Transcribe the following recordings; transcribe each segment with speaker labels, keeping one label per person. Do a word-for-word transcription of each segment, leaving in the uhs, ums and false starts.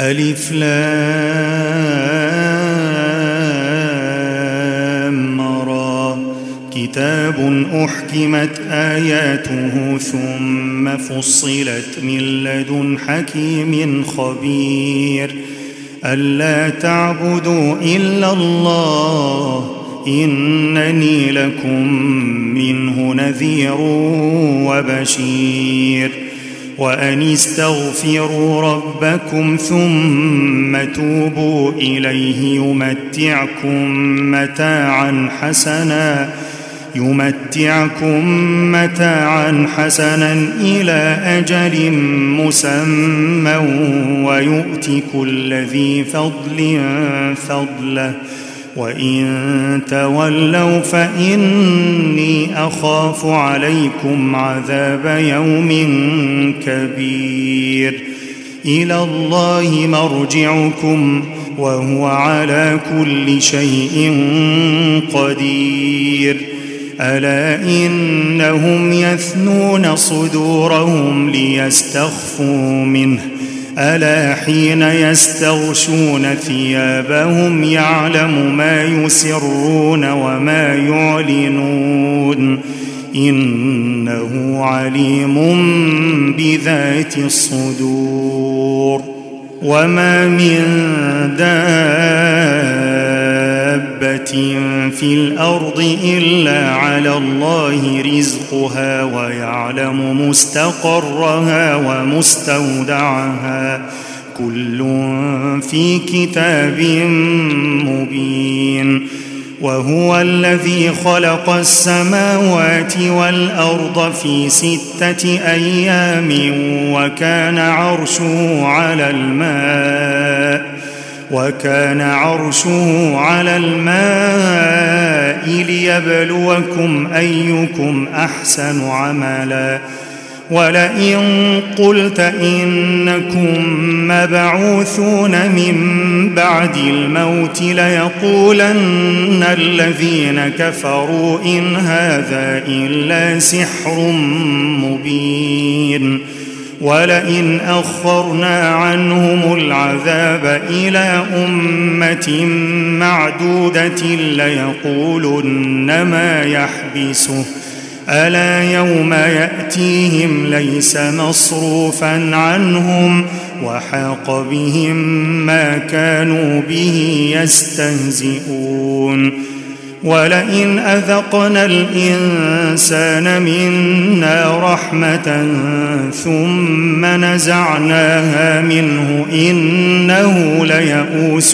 Speaker 1: ألف لام را كتاب أحكمت آياته ثم فصلت من لدن حكيم خبير ألا تعبدوا إلا الله إنني لكم منه نذير وبشير وأن استغفروا ربكم ثم توبوا إليه يمتعكم متاعا حسنا يمتعكم متاعا حسنا إلى أجل مسمى ويؤت كل ذي فضل فضله وإن تولوا فإني أخاف عليكم عذاب يوم كبير إلى الله مرجعكم وهو على كل شيء قدير ألا إنهم يثنون صدورهم ليستخفوا منه ألا حين يستغشون ثيابهم يعلم ما يسرون وما يعلنون إنه عليم بذات الصدور وما من دابة في الأرض إلا على الله رزقها ويعلم مستقرها ومستودعها كل في كتاب مبين وهو الذي خلق السماوات والأرض في ستة أيام وكان عرشه على الماء وكان عرشه على الماء ليبلوكم أيكم أحسن عملا ولئن قلت إنكم مبعوثون من بعد الموت ليقولن الذين كفروا إن هذا إلا سحر مبين ولئن أخرنا عنهم العذاب إلى أمة معدودة ليقولن ما يحبسه ألا يوم يأتيهم ليس مصروفا عنهم وحاق بهم ما كانوا به يستهزئون ولئن أذقنا الإنسان منا رحمة ثم نزعناها منه إنه ليئوس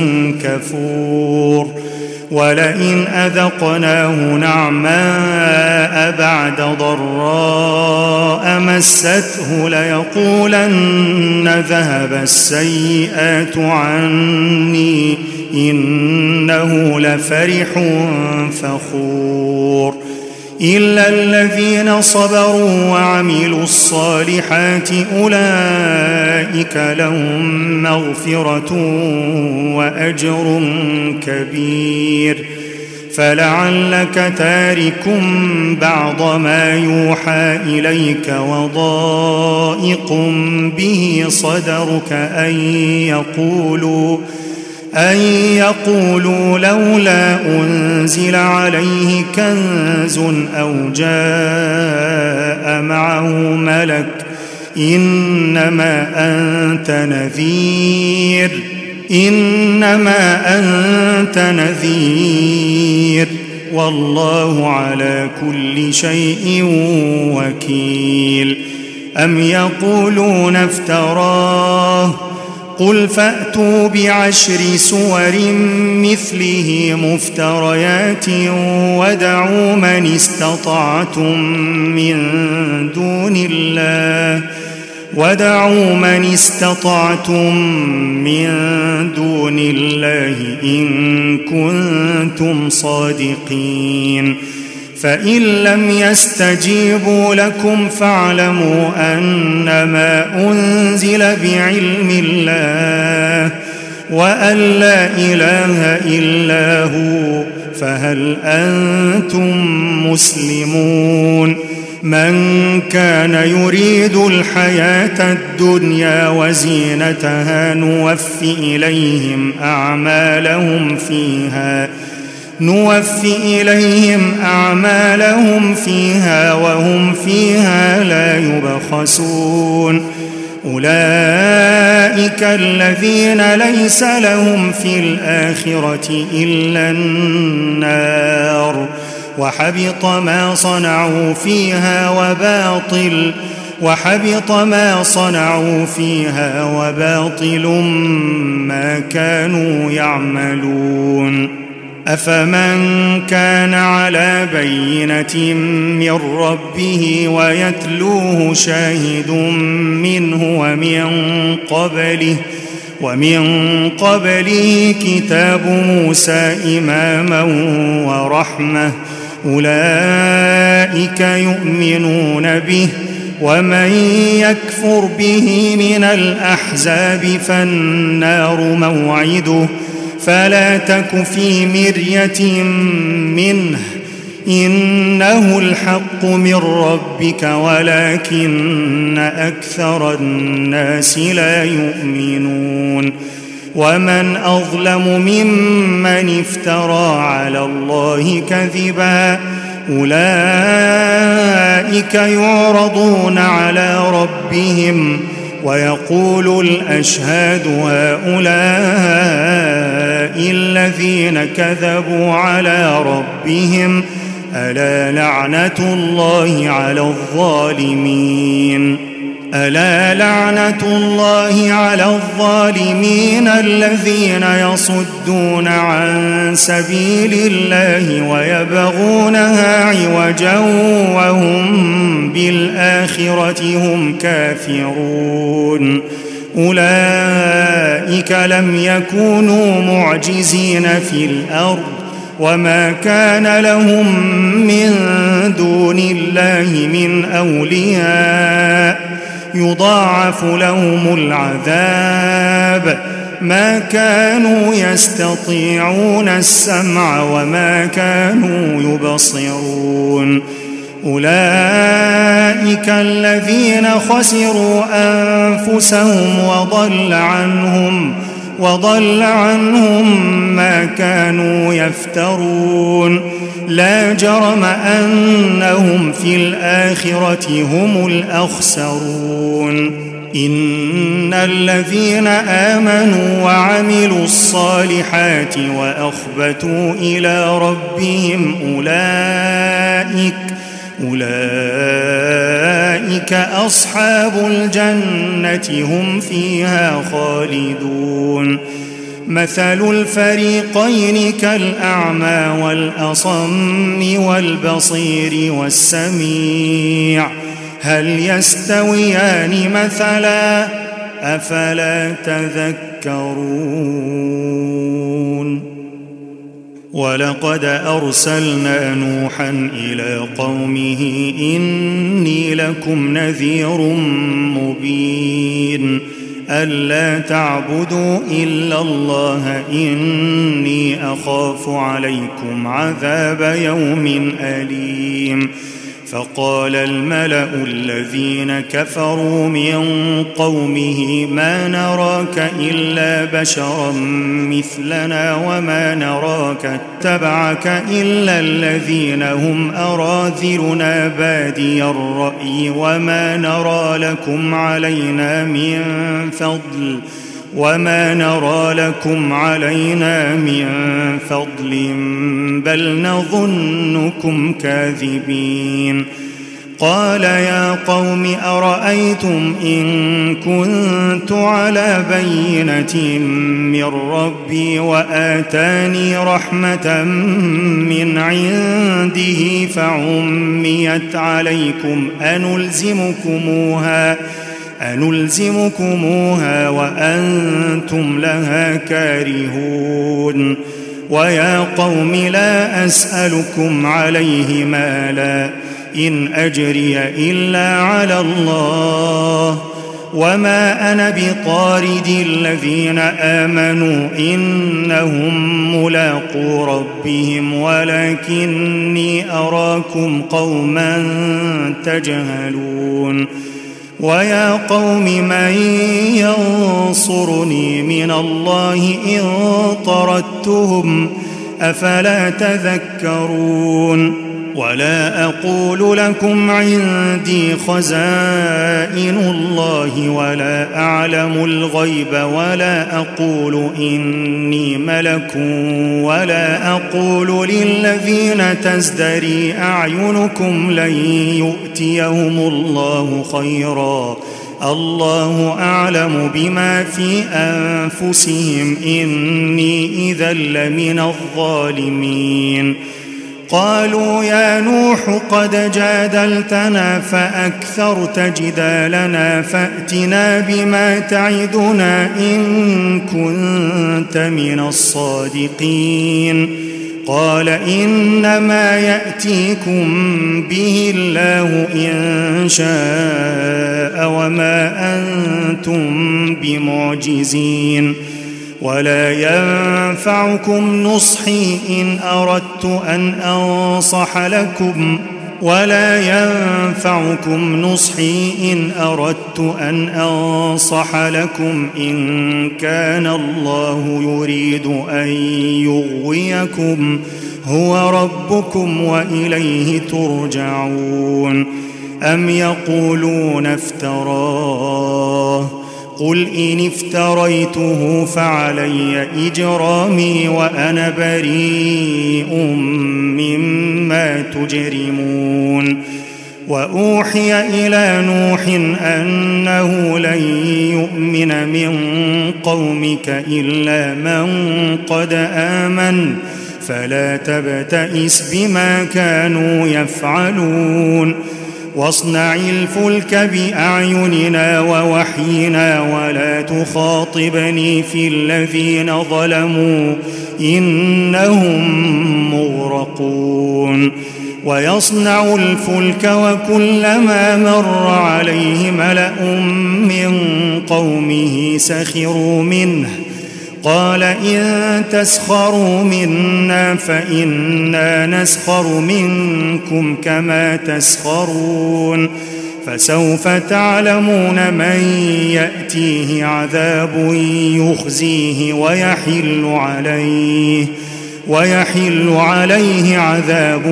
Speaker 1: كفور ولئن أذقناه نعماء بعد ضراء مسته ليقولن ذهب السيئات عني إنه لفرح فخور إلا الذين صبروا وعملوا الصالحات أولئك لهم مغفرة وأجر كبير فلعلك تارك بعض ما يوحى إليك وضائق به صدرك أن يقولوا أن يقولوا لولا أنزل عليه كنز أو جاء معه ملك إنما أنت نذير إنما أنت نذير والله على كل شيء وكيل أم يقولون افتراه قل فأتوا بعشر سور مثله مفتريات ودعوا من استطعتم من دون الله ودعوا من استطعتم من دون الله إن كنتم صادقين فإن لم يستجيبوا لكم فاعلموا أنما أنزل بعلم الله وأن لا إله إلا هو فهل أنتم مسلمون من كان يريد الحياة الدنيا وزينتها نوف إليهم أعمالهم فيها نوف إليهم أعمالهم فيها وهم فيها لا يبخسون. أولئك الذين ليس لهم في الآخرة إلا النار وحبط ما صنعوا فيها وباطل وحبط ما صنعوا فيها وباطل ما كانوا يعملون. أفمن كان على بينة من ربه ويتلوه شاهد منه ومن قبله ومن قبله كتاب موسى إماما ورحمة أولئك يؤمنون به ومن يكفر به من الأحزاب فالنار موعده فلا تك في مرية منه إنه الحق من ربك ولكن أكثر الناس لا يؤمنون. ومن أظلم ممن افترى على الله كذبا أولئك يعرضون على ربهم ويقول الأشهاد هؤلاء الذين كذبوا على ربهم ألا لعنة الله على الظالمين ألا لعنة الله على الظالمين الذين يصدون عن سبيل الله ويبغونها عوجا وهم بالآخرة هم كافرون. أولئك لم يكونوا معجزين في الأرض وما كان لهم من دون الله من أولياء يضاعف لهم العذاب ما كانوا يستطيعون السمع وما كانوا يبصرون. أولئك الذين خسروا أنفسهم وضل عنهم وضل عنهم ما كانوا يفترون. لا جرم أنهم في الآخرة هم الأخسرون. إن الذين آمنوا وعملوا الصالحات وأخبتوا إلى ربهم أولئك أولئك أصحاب الجنة هم فيها خالدون. مثل الفريقين كالأعمى والأصم والبصير والسميع هل يستويان مثلا أفلا تذكرون. ولقد أرسلنا نوحا إلى قومه إني لكم نذير مبين ألا تعبدوا إلا الله إني أخاف عليكم عذاب يوم أليم. فقال الملأ الذين كفروا من قومه ما نراك إلا بشرا مثلنا وما نراك اتبعك إلا الذين هم أراذلنا بادي الرأي وما نرى لكم علينا من فضل وما نرى لكم علينا من فضل بل نظنكم كاذبين. قال يا قوم أرأيتم إن كنت على بينة من ربي وآتاني رحمة من عنده فعميت عليكم أنلزمكموها أنلزمكموها وأنتم لها كارهون. ويا قوم لا أسألكم عليه مالا إن أجري إلا على الله وما أنا بطارد الذين آمنوا إنهم ملاقو ربهم ولكني أراكم قوما تجهلون ويا قوم من ينصرني من الله إن طردتهم أفلا تذكرون ولا أقول لكم عندي خزائن الله ولا أعلم الغيب ولا أقول إني ملك ولا أقول للذين تزدري أعينكم لن يؤتيهم الله خيرا الله أعلم بما في أنفسهم إني إذا لمن الظالمين قالوا يا نوح قد جادلتنا فأكثرت جدالنا فأتنا بما تعدنا إن كنت من الصادقين قال إنما يأتيكم به الله إن شاء وما أنتم بمعجزين ولا ينفعكم نصحي إن أردت أن أنصح لكم ولا ينفعكم نصحي إن أردت أن أنصح لكم إن كان الله يريد أن يغويكم هو ربكم وإليه ترجعون أم يقولون افتراه قل إن افتريته فعلي إجرامي وأنا بريء مما تجرمون وأوحي إلى نوح أنه لن يؤمن من قومك إلا من قد آمن فلا تبتئس بما كانوا يفعلون واصنع الفلك بأعيننا ووحينا ولا تخاطبني في الذين ظلموا إنهم مغرقون ويصنع الفلك وكلما مر عليه ملأ من قومه سخروا منه قال إن تسخروا منا فإنا نسخر منكم كما تسخرون فسوف تعلمون من يأتيه عذاب يخزيه ويحل عليه ويحل عليه عذاب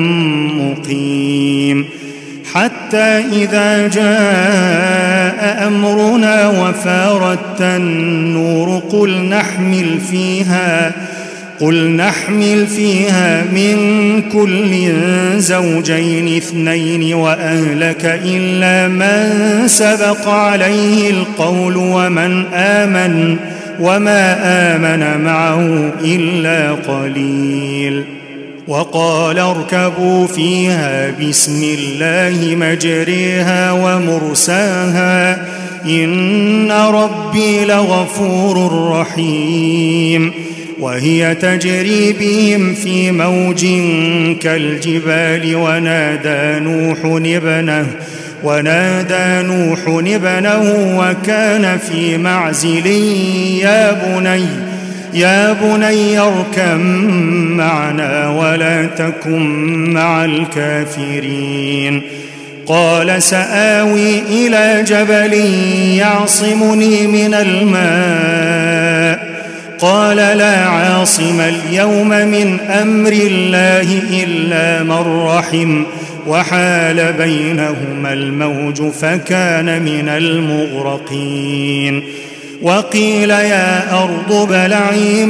Speaker 1: مقيم حتى إذا جاء أمرنا وفارت النور قل نحمل فيها قل نحمل فيها من كل زوجين اثنين وأهلك إلا من سبق عليه القول ومن آمن وما آمن معه إلا قليل وقال اركبوا فيها بسم الله مجريها ومرساها إن ربي لغفور رحيم وهي تجري بهم في موج كالجبال ونادى نوح ابنه ونادى نوح ابنه وكان في معزل يا بني يا بني اركب معنا ولا تكن مع الكافرين قال سآوي إلى جبل يعصمني من الماء قال لا عاصم اليوم من أمر الله إلا من رحم وحال بينهما الموج فكان من المغرقين وقيل يا أرض ابلعي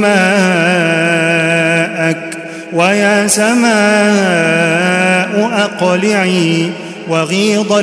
Speaker 1: ماءك ويا سماء أقلعي وغيض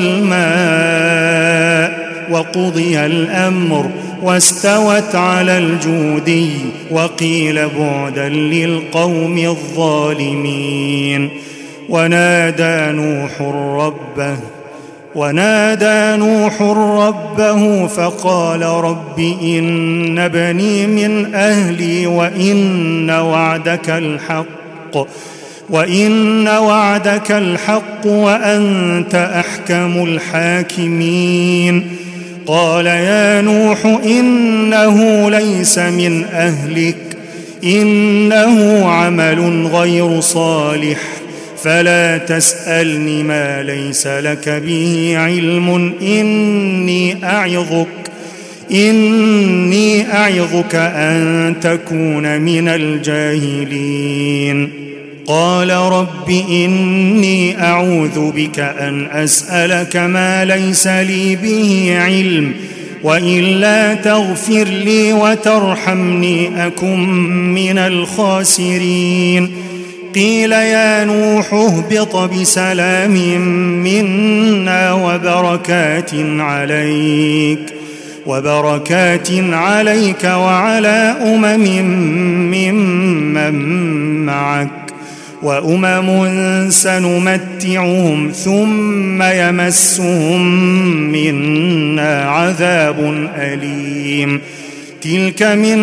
Speaker 1: الماء وقضي الأمر واستوت على الجودي وقيل بعدا للقوم الظالمين ونادى نوح ربه ونادى نوح ربه فقال رب إن ابني من أهلي وإن وعدك الحق وإن وعدك الحق وأنت أحكم الحاكمين قال يا نوح إنه ليس من أهلك إنه عمل غير صالح فلا تسألني ما ليس لك به علم إني أعظك إني أعظك أن تكون من الجاهلين قال رب إني أعوذ بك أن أسألك ما ليس لي به علم وإلا تغفر لي وترحمني أكن من الخاسرين قيل يا نوح اهبط بسلام منا وبركات عليك وبركات عليك وعلى أمم ممن معك وأمم سنمتعهم ثم يمسهم منا عذاب أليم تلك من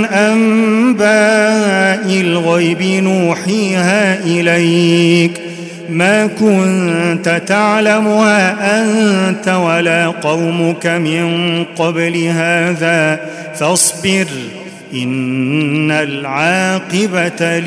Speaker 1: أنباء الغيب نوحيها إليك ما كنت تعلمها أنت ولا قومك من قبل هذا فاصبر إن العاقبة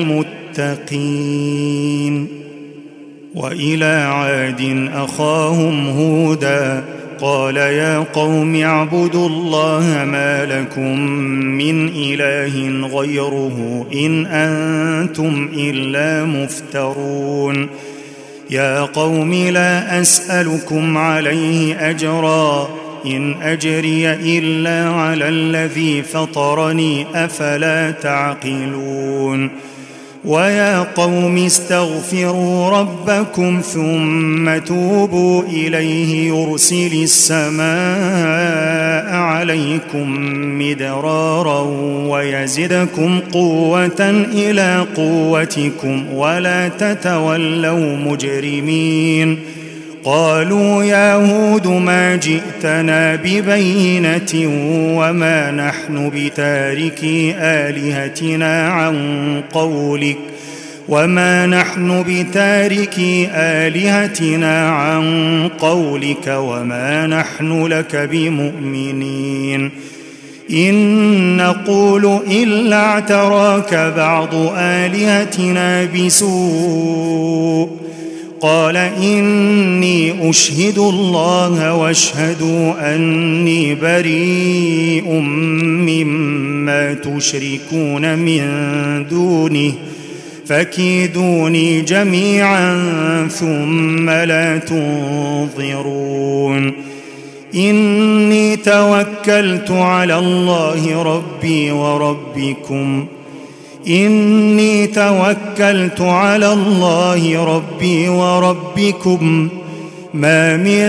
Speaker 1: للمتقين وإلى عاد أخاهم هودا قال يا قوم اعبدوا الله ما لكم من إله غيره إن أنتم إلا مفترون يا قوم لا أسألكم عليه أجرا إن أجري إلا على الذي فطرني أفلا تعقلون ويا قوم استغفروا ربكم ثم توبوا إليه يرسل السماء عليكم مدرارا ويزدكم قوة إلى قوتكم ولا تتولوا مجرمين قالوا يا هود ما جئتنا ببينة وما نحن بتاركي آلهتنا عن قولك وما نحن بتاركي آلهتنا عن قولك وما نحن لك بمؤمنين إن نقول إلا اعتراك بعض آلهتنا بسوء قال إني أشهد الله واشهدوا أني بريء مما تشركون من دونه فكيدوني جميعا ثم لا تنظرون إني توكلت على الله ربي وربكم إني توكلت على الله ربي وربكم ما من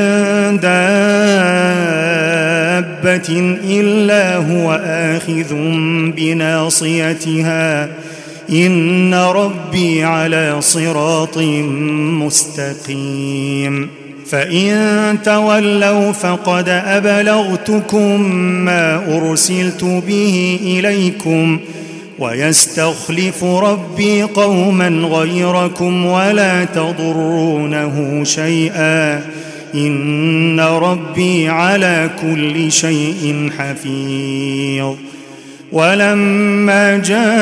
Speaker 1: دابة إلا هو آخذ بناصيتها إن ربي على صراط مستقيم فإن تولوا فقد أبلغتكم ما أرسلت به إليكم ويستخلف ربي قوما غيركم ولا تضرونه شيئا إن ربي على كل شيء حفيظ ولما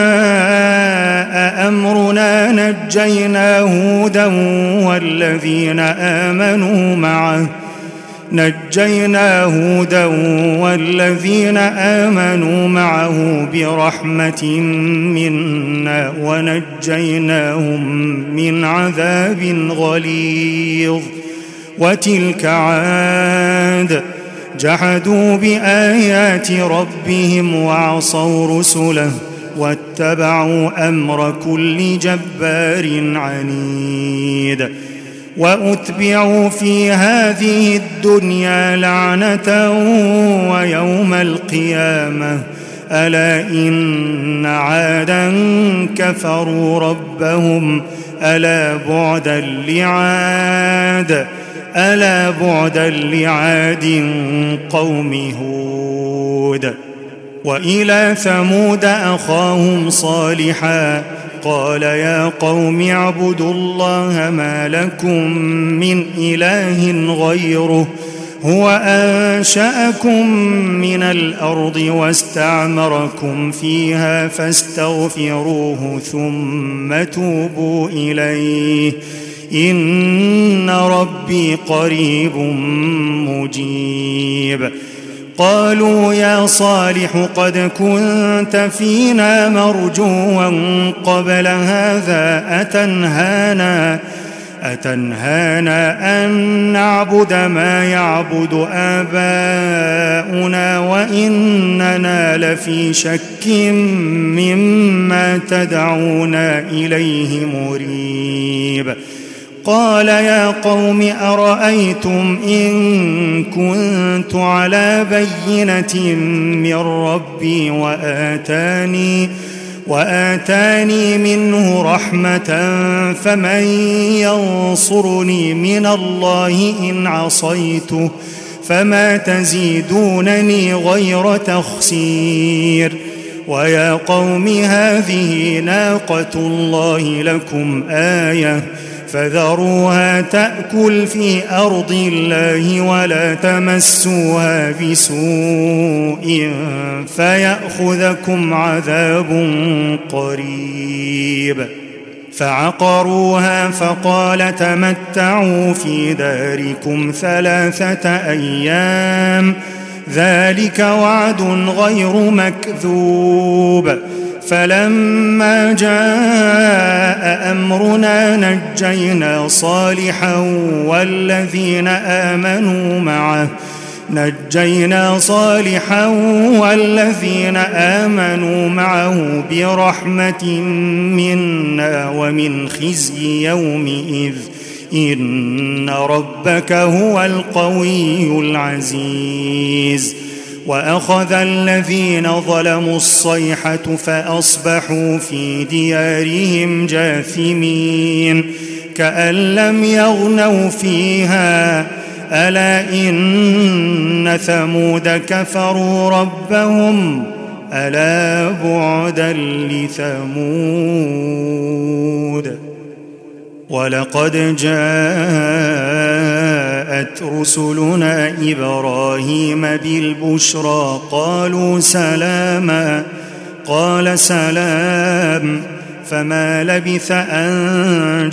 Speaker 1: جاء أمرنا نجينا هودا والذين آمنوا معه نجينا هودا والذين آمنوا معه برحمة منا ونجيناهم من عذاب غليظ وتلك عاد جحدوا بآيات ربهم وعصوا رسله واتبعوا أمر كل جبار عنيد وأتبعوا في هذه الدنيا لعنة ويوم القيامة ألا إن عادا كفروا ربهم ألا بعدا لعاد ألا بعدا لعاد قوم هود وإلى ثمود أخاهم صالحا قال يا قوم اعبدوا الله ما لكم من إله غيره هو أنشأكم من الأرض واستعمركم فيها فاستغفروه ثم توبوا إليه إن ربي قريب مجيب. قالوا يا صالح قد كنت فينا مرجوا قبل هذا أتنهانا أتنهانا أن نعبد ما يعبد آباؤنا وإننا لفي شك مما تدعونا إليه مريب. قال يا قوم أرأيتم إن كنت على بينة من ربي وآتاني وآتاني منه رحمة فمن ينصرني من الله إن عصيته فما تزيدونني غير تخسير. ويا قوم هذه ناقة الله لكم آية فذروها تأكل في أرض الله ولا تمسوها بسوء فيأخذكم عذاب قريب. فعقروها فقال تمتعوا في داركم ثلاثة أيام ذلك وعد غير مكذوب. فلما جاء أمرنا نجينا صالحا والذين آمنوا معه نجينا صالحا والذين آمنوا معه برحمة منا ومن خزي يومئذ إن ربك هو القوي العزيز. وأخذ الذين ظلموا الصيحة فأصبحوا في ديارهم جاثمين كأن لم يغنوا فيها ألا إن ثمود كفروا ربهم ألا بعدا لثمود. ولقد جاءت رسلنا إبراهيم بالبشرى قالوا سلاما قال سلام فما لبث أن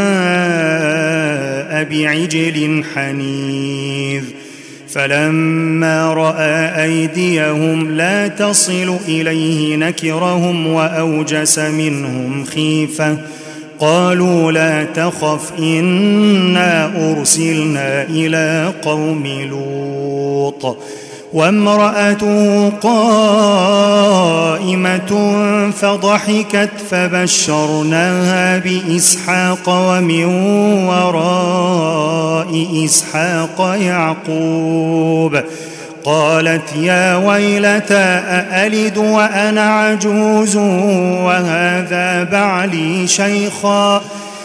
Speaker 1: جاء بعجل حنيذ. فلما رأى أيديهم لا تصل إليه نكرهم وأوجس منهم خيفة قالوا لا تخف إنا أرسلنا إلى قوم لوط وامرأته قائمة فضحكت فبشرناها بإسحاق ومن وراء إسحاق يعقوب قالت يا ويلتى أألد وأنا عجوز وهذا بعلي شيخا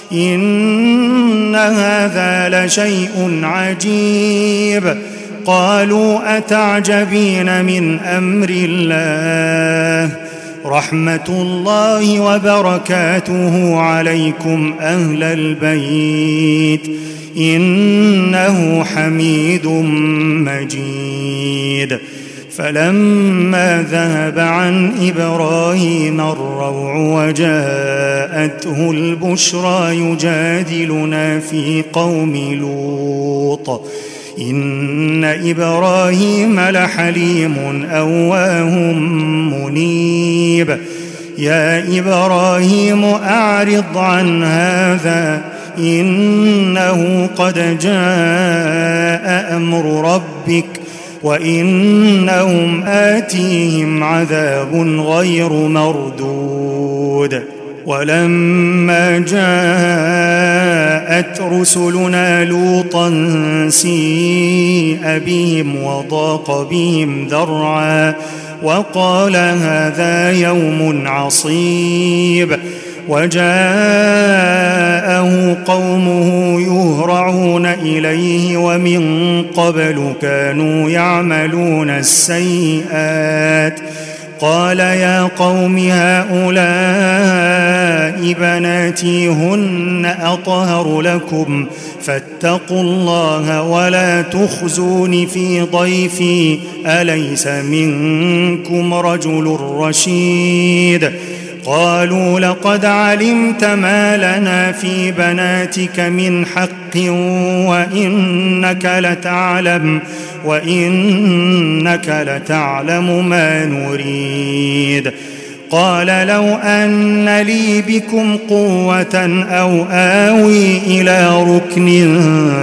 Speaker 1: إن هذا لشيء عجيب. قالوا أتعجبين من أمر الله رحمة الله وبركاته عليكم أهل البيت إنه حميد مجيد. فلما ذهب عن إبراهيم الروع وجاءته البشرى يجادلنا في قوم لوط إن إبراهيم لحليم أواه منيب. يا إبراهيم أعرض عن هذا إنه قد جاء أمر ربك وإنهم آتيهم عذاب غير مردود. ولما جاءت رسلنا لوطا سيء بهم وضاق بهم ذرعا وقال هذا يوم عصيب. وجاءه قومه يهرعون إليه ومن قبل كانوا يعملون السيئات قال يا قوم هؤلاء بناتي هن أطهر لكم فاتقوا الله ولا تخزون في ضيفي أليس منكم رجل رشيد قالوا لقد علمت ما لنا في بناتك من حق وإنك لتعلم وإنك لتعلم ما نريد قال لو أن لي بكم قوة أو آوي إلى ركن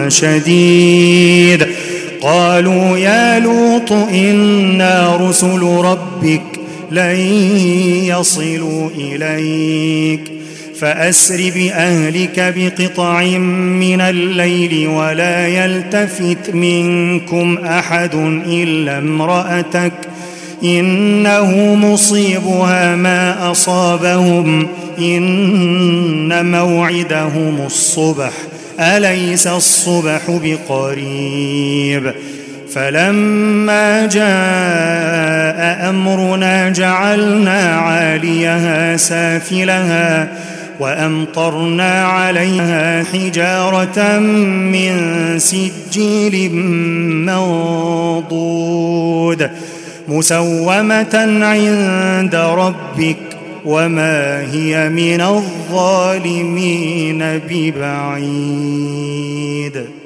Speaker 1: شديد قالوا يا لوط إنا رسل ربك لن يصلوا إليك فأسر بأهلك بقطع من الليل ولا يلتفت منكم أحد إلا امرأتك إنه مصيبها ما أصابهم إن موعدهم الصبح أليس الصبح بقريب فلما جاء أمرنا جعلنا عاليها سافلها وأمطرنا عليها حجارة من سجيل منضود مسومة عند ربك وما هي من الظالمين ببعيد.